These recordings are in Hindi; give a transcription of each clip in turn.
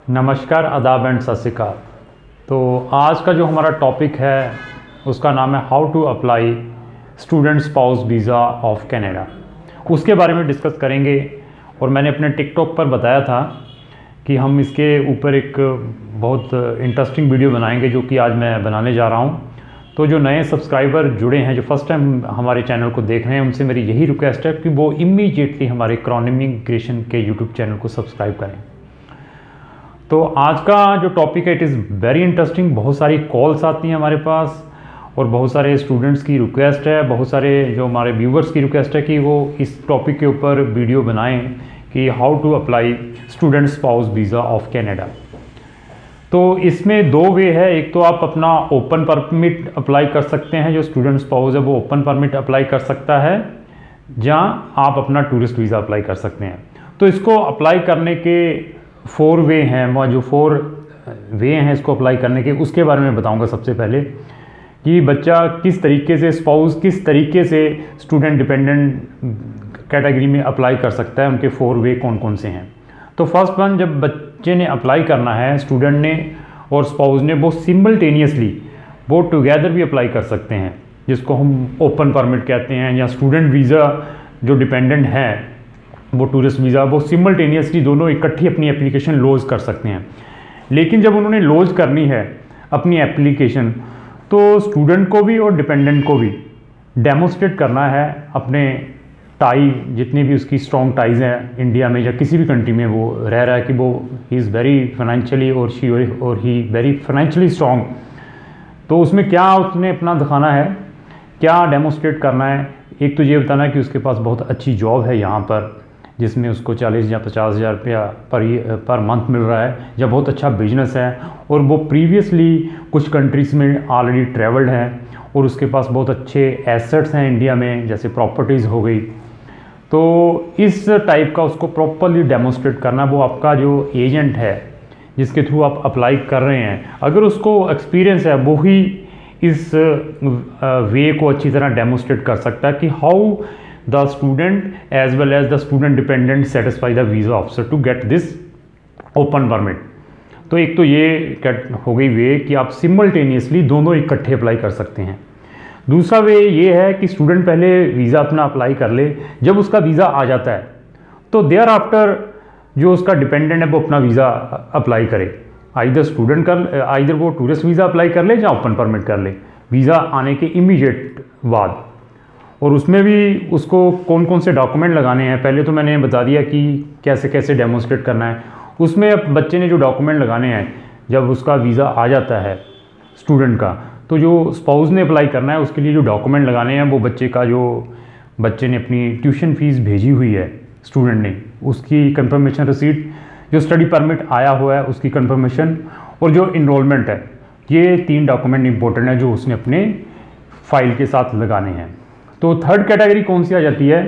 नमस्कार, आदाब एंड सत श्री अकाल। तो आज का जो हमारा टॉपिक है उसका नाम है how to apply student spouse visa of Canada. उसके बारे में डिस्कस करेंगे। और मैंने अपने टिकटॉक पर बताया था कि हम इसके ऊपर एक बहुत इंटरेस्टिंग वीडियो बनाएंगे, जो कि आज मैं बनाने जा रहा हूँ। तो जो नए सब्सक्राइबर जुड़े हैं, जो फर्स्ट टाइम हमारे चैनल को देख रहे हैं, उनसे मेरी यही रिक्वेस्ट है कि वो इमीडिएटली हमारे क्रॉनिक इमिग्रेशन के यूट्यूब चैनल को सब्सक्राइब करें। तो आज का जो टॉपिक है इट इज़ वेरी इंटरेस्टिंग। बहुत सारी कॉल्स आती हैं हमारे पास और बहुत सारे स्टूडेंट्स की रिक्वेस्ट है, बहुत सारे जो हमारे व्यूवर्स की रिक्वेस्ट है कि वो इस टॉपिक के ऊपर वीडियो बनाएं कि how to apply student spouse visa of Canada. तो इसमें दो वे है। एक तो आप अपना ओपन परमिट अप्लाई कर सकते हैं, जो स्टूडेंट स्पाउस है वो ओपन परमिट अप्लाई कर सकता है, जहाँ आप अपना टूरिस्ट वीज़ा अप्लाई कर सकते हैं। तो इसको अप्लाई करने के 4 वे हैं, जो 4 वे हैं इसको अप्लाई करने के, उसके बारे में बताऊंगा। सबसे पहले कि बच्चा किस तरीके से, स्पाउस किस तरीके से स्टूडेंट डिपेंडेंट कैटेगरी में अप्लाई कर सकता है, उनके 4 वे कौन कौन से हैं। तो फर्स्ट वन, जब बच्चे ने अप्लाई करना है, स्टूडेंट ने और स्पाउस ने, वो सिम्पलटेनियसली वो टुगेदर भी अप्लाई कर सकते हैं, जिसको हम ओपन परमिट कहते हैं, या स्टूडेंट वीज़ा जो डिपेंडेंट है वो टूरिस्ट वीज़ा, वो सिम्पलटेनियसली दोनों इकट्ठी अपनी एप्लीकेशन लॉन्च कर सकते हैं। लेकिन जब उन्होंने लॉन्च करनी है अपनी एप्लीकेशन, तो स्टूडेंट को भी और डिपेंडेंट को भी डेमोस्ट्रेट करना है अपने टाई, जितनी भी उसकी स्ट्रॉन्ग टाइज हैं इंडिया में या किसी भी कंट्री में वो रह रहा है, कि वो ही इज़ वेरी फाइनेंशियली और शी और ही वेरी फाइनेंशियली स्ट्रॉन्ग। तो उसमें क्या उसने अपना दिखाना है, क्या डेमोस्ट्रेट करना है। एक तो ये बताना है कि उसके पास बहुत अच्छी जॉब है यहाँ पर, जिसमें उसको 40 या 50 हज़ार रुपया पर मंथ मिल रहा है, या बहुत अच्छा बिजनेस है और वो प्रीवियसली कुछ कंट्रीज़ में ऑलरेडी ट्रैवल्ड हैं और उसके पास बहुत अच्छे एसेट्स हैं इंडिया में, जैसे प्रॉपर्टीज़ हो गई। तो इस टाइप का उसको प्रॉपरली डेमोस्ट्रेट करना। वो आपका जो एजेंट है जिसके थ्रू आप अप्लाई कर रहे हैं, अगर उसको एक्सपीरियंस है, वो ही इस वे को अच्छी तरह डेमोस्ट्रेट कर सकता है कि how the student as well as the student dependent satisfy the visa officer to get this open permit। तो एक तो ये हो गई वे कि आप सिम्पलटेनियसली दोनों इकट्ठे अप्लाई कर सकते हैं। दूसरा वे ये है कि स्टूडेंट पहले वीज़ा अपना अप्लाई कर ले, जब उसका वीज़ा आ जाता है तो देयर आफ्टर जो उसका डिपेंडेंट है वो अपना वीज़ा अप्लाई करे। आइदर वो टूरिस्ट वीज़ा अप्लाई कर ले या ओपन परमिट कर ले वीज़ा आने के इमीडिएट बाद। और उसमें भी उसको कौन कौन से डॉक्यूमेंट लगाने हैं, पहले तो मैंने बता दिया कि कैसे कैसे डेमोस्ट्रेट करना है। उसमें अब बच्चे ने जो डॉक्यूमेंट लगाने हैं जब उसका वीज़ा आ जाता है स्टूडेंट का, तो जो स्पाउस ने अप्लाई करना है उसके लिए जो डॉक्यूमेंट लगाने हैं, वो बच्चे का जो बच्चे ने अपनी ट्यूशन फ़ीस भेजी हुई है स्टूडेंट ने, उसकी कंफर्मेशन रिसीट, जो स्टडी परमिट आया हुआ है उसकी कंफर्मेशन, और जो इनरोलमेंट है, ये 3 डॉक्यूमेंट इंपॉर्टेंट है जो उसने अपने फाइल के साथ लगाने हैं। तो थर्ड कैटेगरी कौन सी आ जाती है,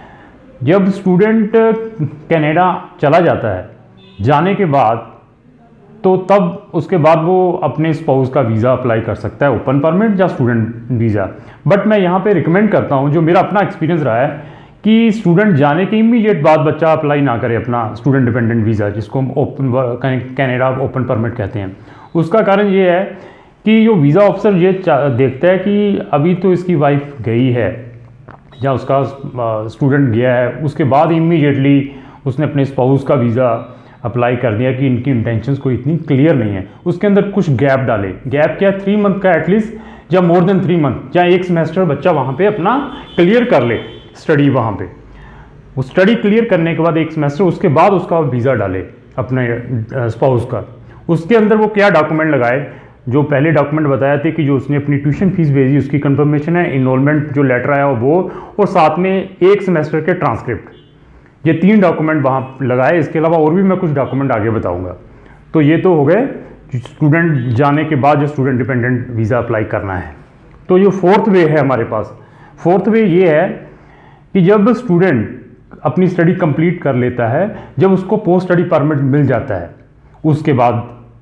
जब स्टूडेंट कनाडा चला जाता है, जाने के बाद तो तब उसके बाद वो अपने स्पाउस का वीज़ा अप्लाई कर सकता है, ओपन परमिट या स्टूडेंट वीज़ा। बट मैं यहाँ पे रिकमेंड करता हूँ, जो मेरा अपना एक्सपीरियंस रहा है, कि स्टूडेंट जाने के इमीडिएट बाद बच्चा अप्लाई ना करे अपना स्टूडेंट डिपेंडेंट वीज़ा, जिसको हम कनाडा ओपन परमिट कहते हैं। उसका कारण ये है कि जो वीज़ा ऑफिसर ये देखता है कि अभी तो इसकी वाइफ गई है या उसका स्टूडेंट गया है, उसके बाद इमीडिएटली उसने अपने स्पाउस का वीज़ा अप्लाई कर दिया कि इनकी इंटेंशंस कोई इतनी क्लियर नहीं है, उसके अंदर कुछ गैप डाले। गैप क्या, 3 मंथ का एटलीस्ट, या मोर देन 3 मंथ, या 1 सेमेस्टर बच्चा वहाँ पे अपना क्लियर कर ले स्टडी। वहाँ पे वो स्टडी क्लियर करने के बाद 1 सेमेस्टर, उसके बाद उसका वीज़ा डाले अपने स्पाउस का। उसके अंदर वो क्या डॉक्यूमेंट लगाए, जो पहले डॉक्यूमेंट बताया थे कि जो उसने अपनी ट्यूशन फीस भेजी उसकी कंफर्मेशन है, इनरोलमेंट जो लेटर आया वो, और साथ में 1 सेमेस्टर के ट्रांसक्रिप्ट, ये 3 डॉक्यूमेंट वहाँ लगाए। इसके अलावा और भी मैं कुछ डॉक्यूमेंट आगे बताऊँगा। तो ये तो हो गए स्टूडेंट जाने के बाद जो स्टूडेंट डिपेंडेंट वीज़ा अप्लाई करना है। तो जो 4th वे है हमारे पास, 4th वे ये है कि जब स्टूडेंट अपनी स्टडी कंप्लीट कर लेता है, जब उसको पोस्ट स्टडी परमिट मिल जाता है, उसके बाद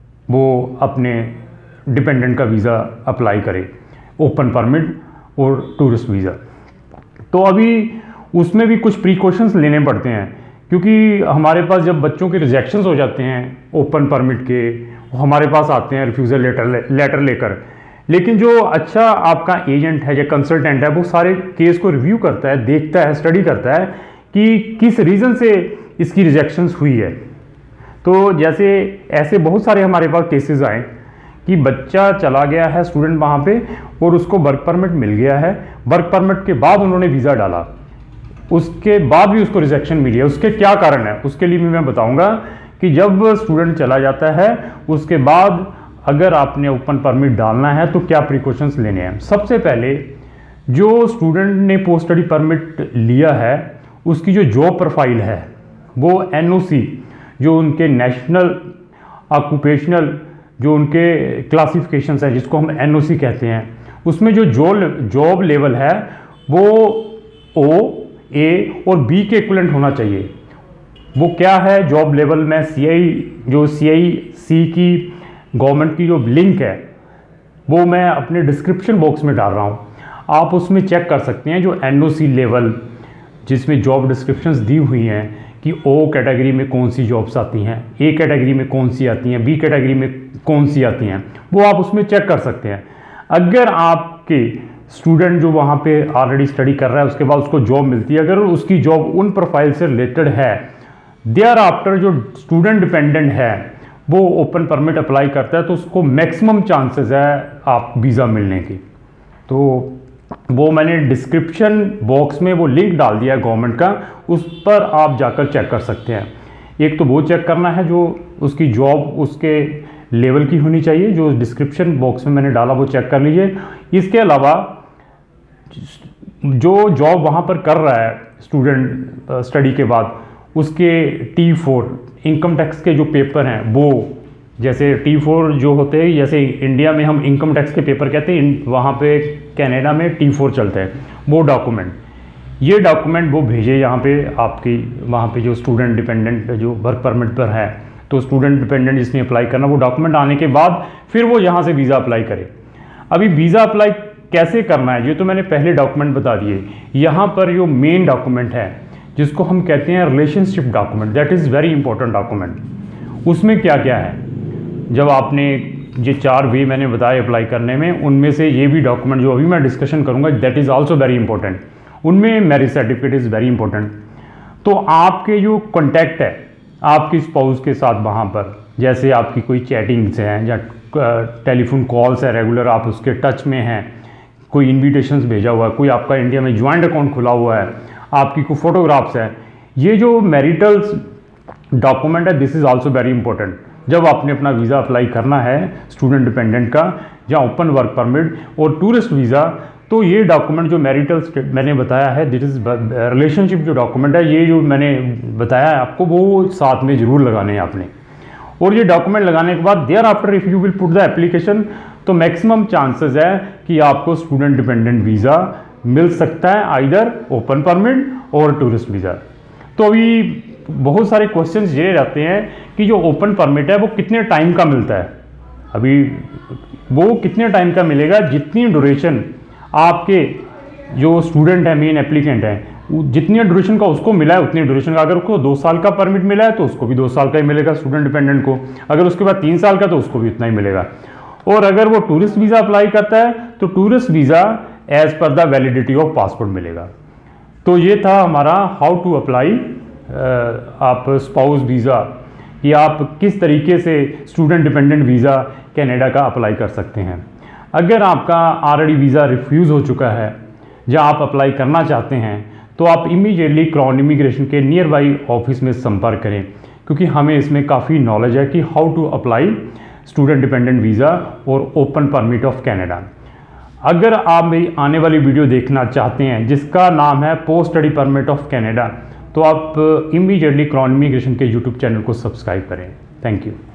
वो अपने डिपेंडेंट का वीज़ा अप्लाई करे, ओपन परमिट और टूरिस्ट वीज़ा। तो अभी उसमें भी कुछ प्रिकॉशंस लेने पड़ते हैं क्योंकि हमारे पास जब बच्चों के रिजेक्शंस हो जाते हैं ओपन परमिट के, हमारे पास आते हैं रिफ्यूज़ल लेटर लेकर, लेकिन जो अच्छा आपका एजेंट है या कंसल्टेंट है वो सारे केस को रिव्यू करता है, देखता है, स्टडी करता है कि किस रीज़न से इसकी रिजेक्शंस हुई है। तो जैसे ऐसे बहुत सारे हमारे पास केसेस आए कि बच्चा चला गया है स्टूडेंट वहाँ पे और उसको वर्क परमिट मिल गया है, वर्क परमिट के बाद उन्होंने वीज़ा डाला, उसके बाद भी उसको रिजेक्शन मिली है। उसके क्या कारण है उसके लिए भी मैं बताऊंगा कि जब स्टूडेंट चला जाता है उसके बाद अगर आपने ओपन परमिट डालना है तो क्या प्रिकॉशंस लेने हैं। सबसे पहले जो स्टूडेंट ने पोस्ट स्टडी परमिट लिया है उसकी जो जॉब प्रोफाइल है वो NOC, जो उनके नेशनल ऑक्यूपेशनल जो उनके क्लासिफिकेशंस हैं जिसको हम NOC कहते हैं, उसमें जो जॉब लेवल है वो O, A और B के इक्विवेलेंट होना चाहिए। वो क्या है जॉब लेवल में CIC की गवर्नमेंट की जो लिंक है वो मैं अपने डिस्क्रिप्शन बॉक्स में डाल रहा हूँ, आप उसमें चेक कर सकते हैं। जो NOC लेवल जिसमें जॉब डिस्क्रिप्शंस दी हुई हैं कि O कैटेगरी में कौन सी जॉब्स आती हैं, A कैटेगरी में कौन सी आती हैं, B कैटेगरी में कौन सी आती हैं, वो आप उसमें चेक कर सकते हैं। अगर आपके स्टूडेंट जो वहाँ पे ऑलरेडी स्टडी कर रहा है उसके बाद उसको जॉब मिलती है, अगर उसकी जॉब उन प्रोफाइल से रिलेटेड है, देयर आफ्टर जो स्टूडेंट डिपेंडेंट है वो ओपन परमिट अप्लाई करता है तो उसको मैक्सिमम चांसेस है आप वीज़ा मिलने की। तो वो मैंने डिस्क्रिप्शन बॉक्स में वो लिंक डाल दिया है गवर्नमेंट का, उस पर आप जाकर चेक कर सकते हैं। एक तो वो चेक करना है जो उसकी जॉब उसके लेवल की होनी चाहिए, जो डिस्क्रिप्शन बॉक्स में मैंने डाला वो चेक कर लीजिए। इसके अलावा जो जॉब वहाँ पर कर रहा है स्टूडेंट स्टडी के बाद उसके T4 इनकम टैक्स के जो पेपर हैं वो, जैसे T4 जो होते हैं, जैसे इंडिया में हम इनकम टैक्स के पेपर कहते हैं, वहाँ पे कनाडा में T4 चलते हैं, वो ये डॉक्यूमेंट वो भेजे यहाँ पे आपकी वहाँ पे जो स्टूडेंट डिपेंडेंट जो वर्क परमिट पर है, तो स्टूडेंट डिपेंडेंट जिसने अप्लाई करना वो डॉक्यूमेंट आने के बाद फिर वो यहाँ से वीज़ा अप्लाई करे। अभी वीज़ा अप्लाई कैसे करना है ये तो मैंने पहले डॉक्यूमेंट बता दिए। यहाँ पर जो मेन डॉक्यूमेंट है जिसको हम कहते हैं relationship document, that is very important document. उसमें क्या क्या है, जब आपने ये 4 वे मैंने बताए अप्लाई करने में, उनमें से ये भी डॉक्यूमेंट जो अभी मैं डिस्कशन करूँगा that is also very important. उनमें marriage certificate is very important. तो आपके जो कॉन्टैक्ट है आपकी स्पाउस के साथ वहाँ पर, जैसे आपकी कोई चैटिंग्स हैं या टेलीफोन कॉल्स है रेगुलर, आप उसके टच में हैं, कोई इन्विटेशंस भेजा हुआ है, कोई आपका इंडिया में ज्वाइंट अकाउंट खुला हुआ है, आपकी कोई फोटोग्राफ्स है, ये जो मैरिटल डॉक्यूमेंट है this is also very important. जब आपने अपना वीज़ा अप्लाई करना है स्टूडेंट डिपेंडेंट का या ओपन वर्क परमिट और टूरिस्ट वीज़ा, तो ये डॉक्यूमेंट जो मैरिटल मैंने बताया है दिट इज़ रिलेशनशिप जो डॉक्यूमेंट है, ये जो मैंने बताया है आपको वो साथ में ज़रूर लगाने हैं आपने। और ये डॉक्यूमेंट लगाने के बाद there after if you will put the application, तो मैक्सिमम चांसेस है कि आपको स्टूडेंट डिपेंडेंट वीज़ा मिल सकता है, आइदर ओपन परमिट और टूरिस्ट वीज़ा। तो अभी बहुत सारे क्वेश्चंस ये रहते हैं कि जो ओपन परमिट है वो कितने टाइम का मिलता है। अभी वो कितने टाइम का मिलेगा, जितनी ड्यूरेशन आपके जो स्टूडेंट है मेन एप्लीकेंट है जितनी ड्यूरेशन का उसको मिला है उतनी ड्यूरेशन का। अगर उसको 2 साल का परमिट मिला है तो उसको भी 2 साल का ही मिलेगा स्टूडेंट डिपेंडेंट को, अगर उसके बाद 3 साल का तो उसको भी इतना ही मिलेगा। और अगर वो टूरिस्ट वीज़ा अप्लाई करता है तो tourist visa as per the validity of passport मिलेगा। तो ये था हमारा हाउ टू अप्लाई आप स्पाउस वीज़ा, कि आप किस तरीके से स्टूडेंट डिपेंडेंट वीज़ा कनाडा का अप्लाई कर सकते हैं। अगर आपका ऑलरेडी वीज़ा रिफ्यूज़ हो चुका है या आप अप्लाई करना चाहते हैं तो आप इमीडिएटली क्राउन इमिग्रेशन के नियर बाई ऑफिस में संपर्क करें, क्योंकि हमें इसमें काफ़ी नॉलेज है कि how to apply student dependent visa और ओपन परमिट ऑफ कनाडा। अगर आप मेरी आने वाली वीडियो देखना चाहते हैं जिसका नाम है post study permit of Canada, तो आप इमीडिएटली क्राउन इमिग्रेशन के यूट्यूब चैनल को सब्सक्राइब करें। Thank you.